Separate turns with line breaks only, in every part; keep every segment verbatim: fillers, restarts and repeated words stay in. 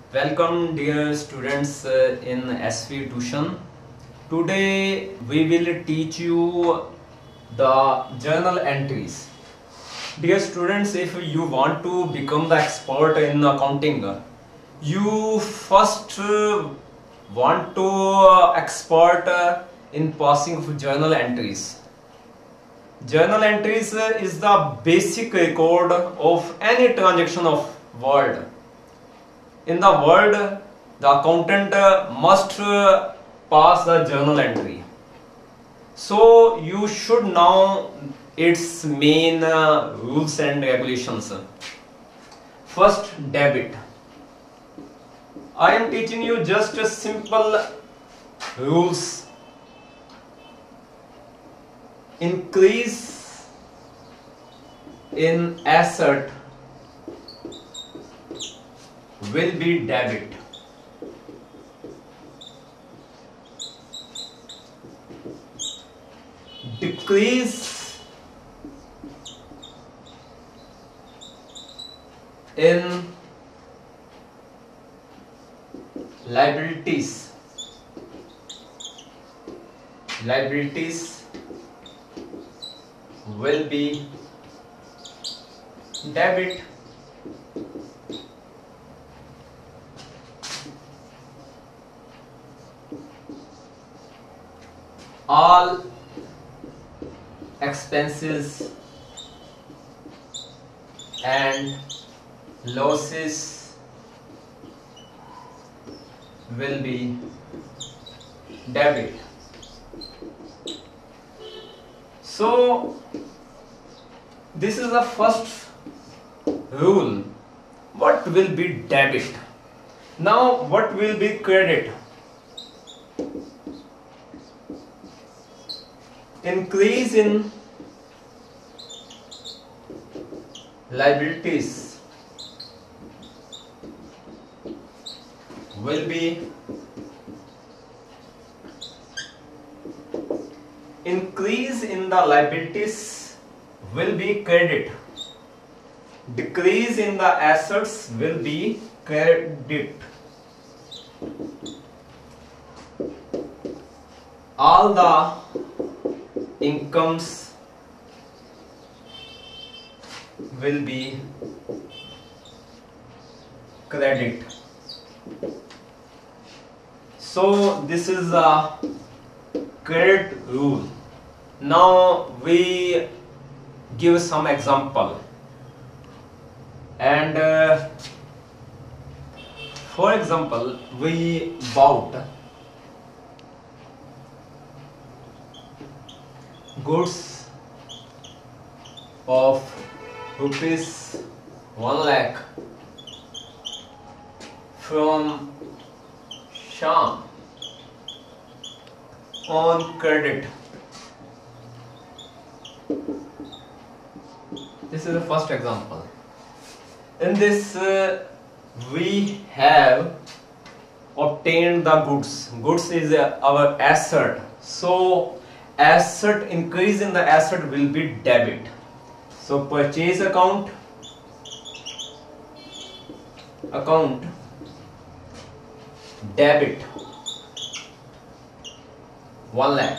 Welcome dear students uh, in S V tuition. Today we will teach you the journal entries. Dear students, if you want to become the expert in accounting, you first uh, want to uh, expert uh, in passing of journal entries. Journal entries uh, is the basic record of any transaction of world. In the world, the accountant uh, must uh, pass the journal entry. So you should know its main uh, rules and regulations. First, debit. I am teaching you just a simple rules. Increase in asset will be debit. Decrease in liabilities liabilities will be debit. All expenses and losses will be debit. So this is the first rule. What will be debit? Now what will be credit? Increase in liabilities will be increase in the liabilities will be credit. Decrease in the assets will be credit. All the incomes will be credit. So this is a credit rule. Now we give some example, and uh, for example we bought goods of rupees one lakh from Shyam on credit. This is the first example. In this uh, we have obtained the goods. Goods is uh, our asset. So asset, increase in the asset will be debit. So purchase account account debit one lakh,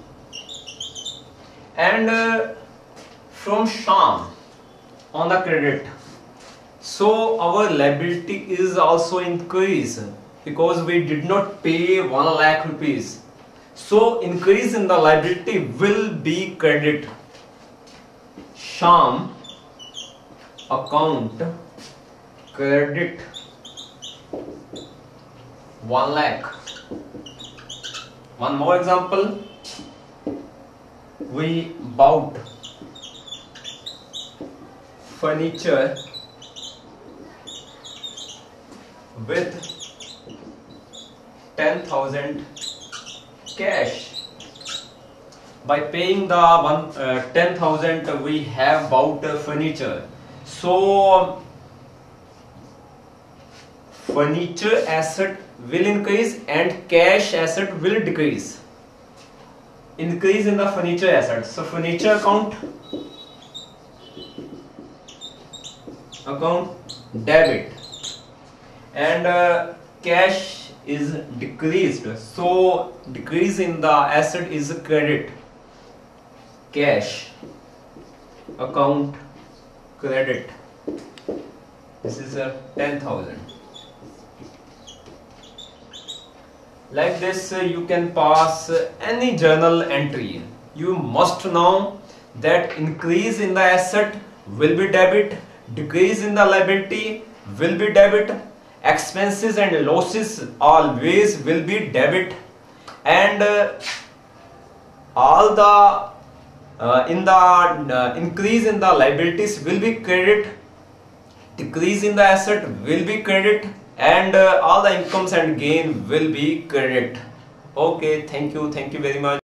and uh, from Shyam on the credit. So our liability is also increased because we did not pay one lakh rupees. So increase in the liability will be credit. Shyam account credit one lakh. One more example. We bought furniture with ten thousand cash. By paying the one uh, ten thousand, we have bought uh, furniture. So furniture asset will increase and cash asset will decrease. Increase in the furniture asset. So furniture account account debit, and uh, cash is decreased, so decrease in the asset is credit. Cash account credit, this is a ten thousand. Like this uh, you can pass uh, any journal entry. You must know that increase in the asset will be debit, decrease in the liability will be debit, expenses and losses always will be debit, and uh, all the uh, in the uh, increase in the liabilities will be credit, decrease in the asset will be credit, and uh, all the incomes and gain will be credit. Okay, thank you, thank you very much.